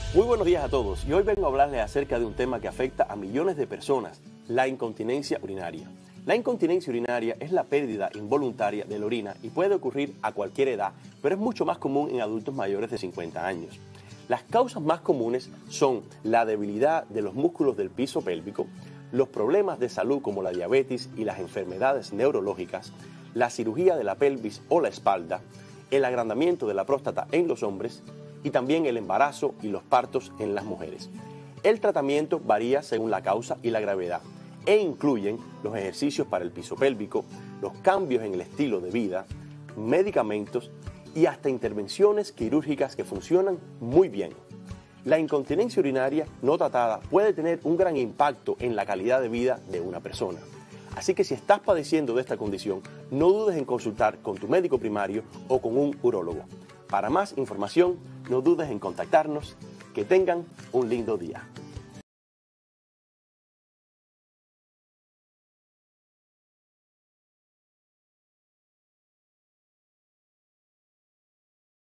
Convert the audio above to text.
Muy buenos días a todos y hoy vengo a hablarles acerca de un tema que afecta a millones de personas, la incontinencia urinaria. La incontinencia urinaria es la pérdida involuntaria de la orina y puede ocurrir a cualquier edad, pero es mucho más común en adultos mayores de 50 años. Las causas más comunes son la debilidad de los músculos del piso pélvico, los problemas de salud como la diabetes y las enfermedades neurológicas, la cirugía de la pelvis o la espalda, el agrandamiento de la próstata en los hombres y también el embarazo y los partos en las mujeres. El tratamiento varía según la causa y la gravedad e incluyen los ejercicios para el piso pélvico, los cambios en el estilo de vida, medicamentos y hasta intervenciones quirúrgicas que funcionan muy bien. La incontinencia urinaria no tratada puede tener un gran impacto en la calidad de vida de una persona. Así que si estás padeciendo de esta condición, no dudes en consultar con tu médico primario o con un urólogo. Para más información, no dudes en contactarnos. Que tengan un lindo día.